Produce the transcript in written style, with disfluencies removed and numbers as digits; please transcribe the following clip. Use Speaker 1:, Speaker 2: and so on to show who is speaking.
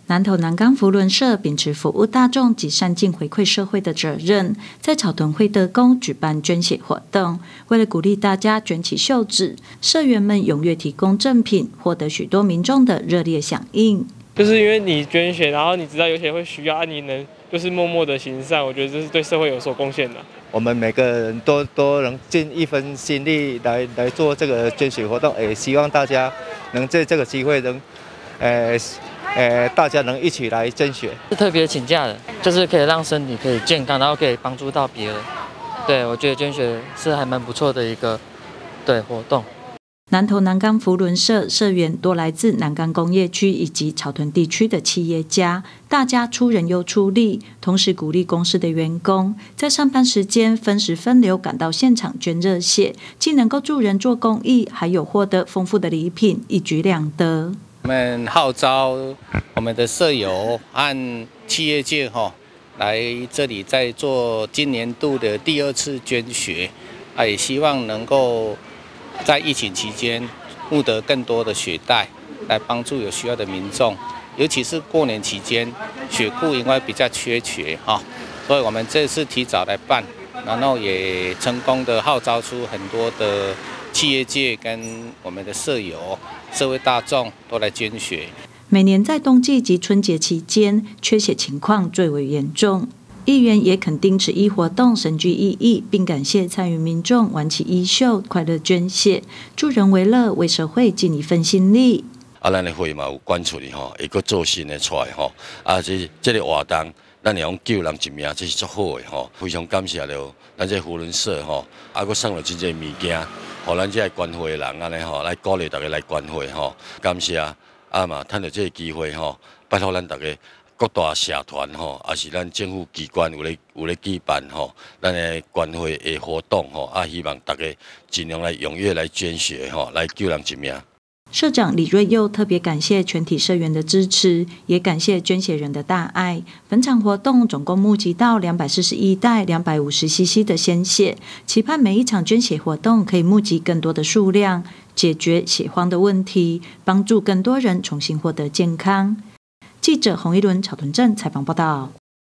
Speaker 1: 南投南港扶轮社秉持服务大众及善尽回馈社会的责任，在草屯会德宫举办捐血活动。为了鼓励大家卷起袖子，社员们踊跃提供赠品，获得许多民众的热烈响应。
Speaker 2: 就是因为你捐血，然后你知道有些人会需要，你能就是默默的行善，我觉得这是对社会有所贡献的。
Speaker 3: 我们每个人都能尽一份心力来做这个捐血活动，也希望大家能在这个机会能，大家能一起来捐血。
Speaker 4: 是特别请假的，就是可以让身体可以健康，然后可以帮助到别人。对，我觉得捐血是还蛮不错的一个活动。
Speaker 1: 南投南港扶轮社社员多来自南港工业区以及草屯地区的企业家，大家出人又出力，同时鼓励公司的员工在上班时间分时分流赶到现场捐热血，既能够助人做公益，还有获得丰富的礼品，一举两得。
Speaker 5: 我们号召我们的社友和企业界来这里在做今年度的第2次捐血，也希望能够在疫情期间募得更多的血袋，来帮助有需要的民众，尤其是过年期间，血库因为比较缺血所以我们这次提早来办，然后也成功的号召出很多的企业界跟我们的社友、社会大众都来捐血。
Speaker 1: 每年在冬季及春节期间，缺血情况最为严重。议员也肯定此一活动深具意义，并感谢参与民众挽起衣袖，快乐捐血，助人为乐，为社会尽一份心力。
Speaker 6: 咱的会嘛有管出去会阁做新的出来这个活动，咱会用救人一命，这是足好的非常感谢了咱这扶轮社阁送了真侪物件，互咱这捐血的人安尼来鼓励大家来捐血感谢嘛，趁到这个机会拜托咱大家。各大社团也是咱政府机关有咧举办咱的捐血的活动希望大家尽量来踊跃来捐血来救人一命。
Speaker 1: 社长李瑞佑特别感谢全体社员的支持，也感谢捐血人的大爱。本场活动总共募集到241袋250cc 的鲜血，期盼每一场捐血活动可以募集更多的数量，解决血荒的问题，帮助更多人重新获得健康。记者洪一伦草屯镇采访报道。